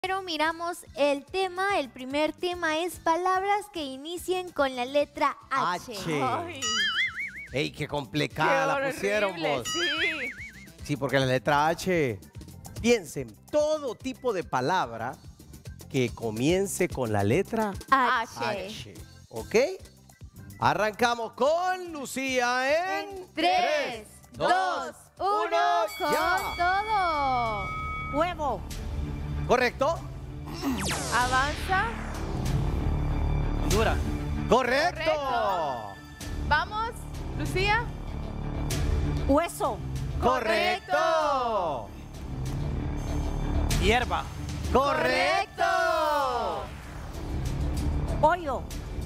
Pero miramos el tema, el primer tema es palabras que inicien con la letra H. H. ¡Ey, qué complicada la pusieron vos! Sí. Sí, porque la letra H, piensen, todo tipo de palabra que comience con la letra H. H. ¿Ok? Arrancamos con Lucía en 3, 2, 1, con ya. todo. Huevo. ¿Correcto? Avanza. Honduras. ¡Correcto! Correcto. Vamos, Lucía. Hueso. ¡Correcto! Hierba. ¡Correcto! Pollo.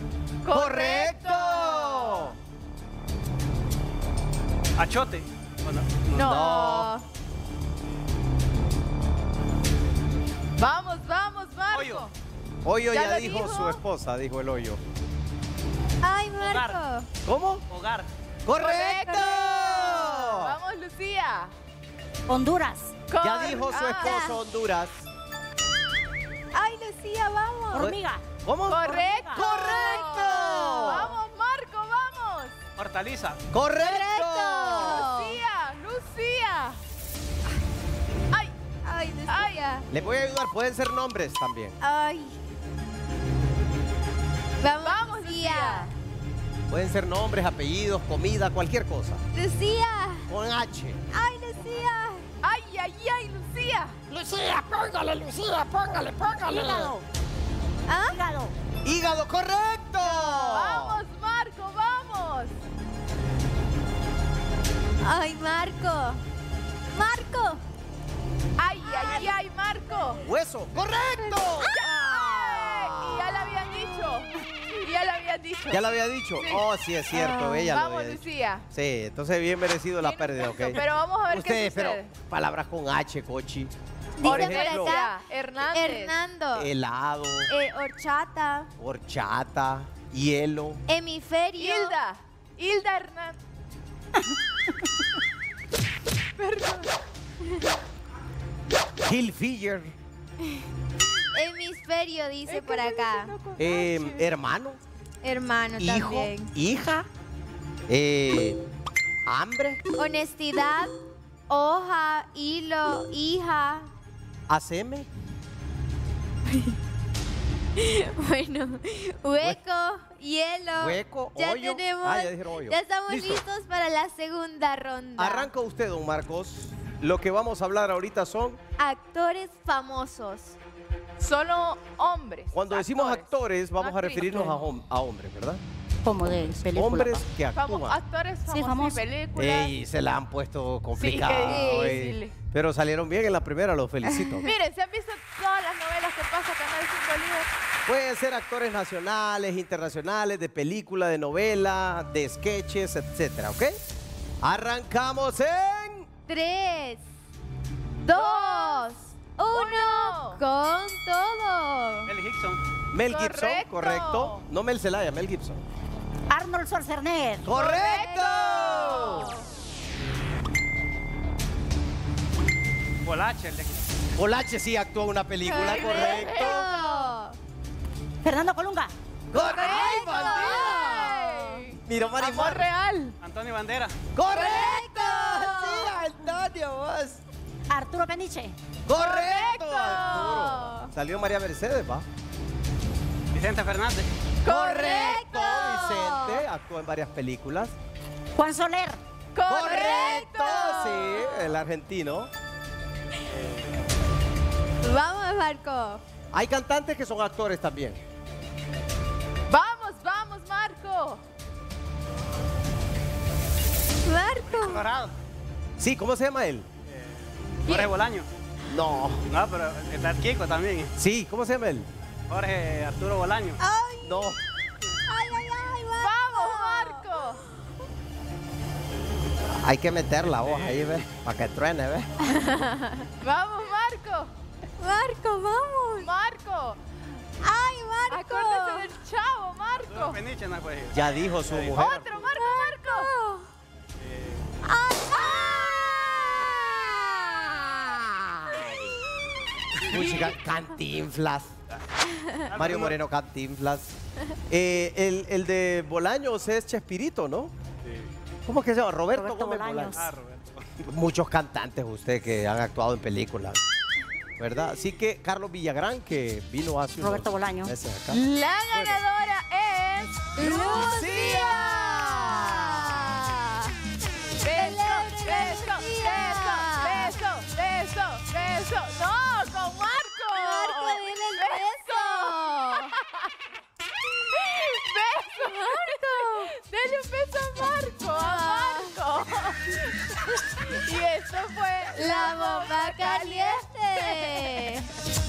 ¡Correcto! Achote. Bueno, No. Vamos, vamos, Marco. Hoyo. Hoyo ¿Ya ya lo dijo dijo? su esposa, dijo el hoyo. Ay, Marco. ¿Cómo? Hogar. ¡Correcto! Vamos, Lucía. Honduras. Ya dijo su esposo Honduras. Ay, Lucía, vamos. Hormiga. ¿Cómo? Correcto. ¡Correcto! Vamos, Marco, vamos. Hortaliza. ¡Correcto! Lucía. Ay, Ay, Lucía. Les voy a ayudar, pueden ser nombres también. Ay. vamos, Lucía. Lucía. Pueden ser nombres, apellidos, comida, cualquier cosa. Lucía. Con H. Ay, Lucía. Ay, Lucía. Lucía, póngale, Lucía, póngale. Hígado. ¿Ah? Hígado. ¡Hígado, correcto! Vamos, Marco, vamos. Ay, Marco. Marco. Ay, Marco. ¡Hueso, correcto! Y ya la habían dicho. ¿Ya lo había dicho? Sí. Oh, sí, es cierto, ella lo Vamos, había dicho. Lucía. Sí, entonces bien merecido la Tiene pérdida, punto, ¿ok? Pero vamos a ver Ustedes, qué sucede. pero palabras con H, Cochi. Por Dice por ejemplo, acá. Hernández. Hernando. Helado, Horchata. horchata, hielo. Hemisferio. Hilda Hernández. Perdón. Hillfigure. Hemisferio, dice por acá. Hermano, Hermano hijo, también. hija, hambre, Honestidad. Hoja. Hilo. Hija. haceme, Bueno, hueco, hielo. hueco, Ya hoyo. tenemos. Ya dijeron hoyo. Ya estamos Listo. listos para la segunda ronda. Arranca usted, don Marcos. Lo que vamos a hablar ahorita son, Actores famosos. Solo hombres. cuando decimos actores, vamos no a referirnos actrices. a hombres, ¿verdad? Como de película. Hombres pa. que actúan. Actores famosos famosos. y películas. Ey, se la han puesto complicado. qué ey. difícil. Pero salieron bien en la primera, los felicito. Miren, ¿se han visto todas las novelas que pasa Canal 5 Líder? Pueden ser actores nacionales, internacionales, de película, de novela, de sketches, etcétera, ¿ok? Arrancamos en... 3, 2, 1. Con todo. Mel Gibson. Mel Gibson, Correcto. correcto. No Mel Zelaya, Mel Gibson. Arnold Schwarzenegger. ¡Correcto! Polache. Polache sí actuó en una película, correcto. Fernando Colunga. ¡Correcto! ¡Ay! Mira, Amor Marimar. real. Antonio Bandera. ¡Correcto! Sí, Antonio, vos. Arturo Peniche. ¡Correcto! ¡Correcto! Arturo. Salió María Mercedes, ¿va? Vicente Fernández. ¡Correcto! Vicente actuó en varias películas. Juan Soler. ¡Correcto! Sí, el argentino. Vamos, Marco. Hay cantantes que son actores también. Vamos, Marco. Marco. Colorado. Sí, ¿cómo se llama él? Jorge Bolaño. No. No, pero está el Kiko también. Sí, ¿cómo se llama él? Jorge Arturo Bolaño. Ay, No. ay, Marco. Vamos, Marco. Hay que meter la voz ahí, ¿ves? Para que truene, ¿ves? Vamos, Marco. Marco, vamos. Marco. Ay, Marco. Acuérdate del chavo, Arturo Marco. Peniche no puede ir. Ya dijo su mujer. Otro, Marco. Ay, Puchica, Cantinflas. Mario Moreno Cantinflas. El de Bolaños es Chespirito, ¿no? Sí. ¿Cómo es que se llama? Roberto Roberto Gómez Bolaños. Bolaños. Roberto. Muchos cantantes usted que han actuado en películas, ¿verdad? Así que Carlos Villagrán, que vino hace unos Roberto Bolaño. meses acá. La ganadora es ¡Lucía! Beso. No, con Marco. Marco, dile el beso. Beso, Marco. Dale un beso a Marco. Y esto fue La bomba caliente.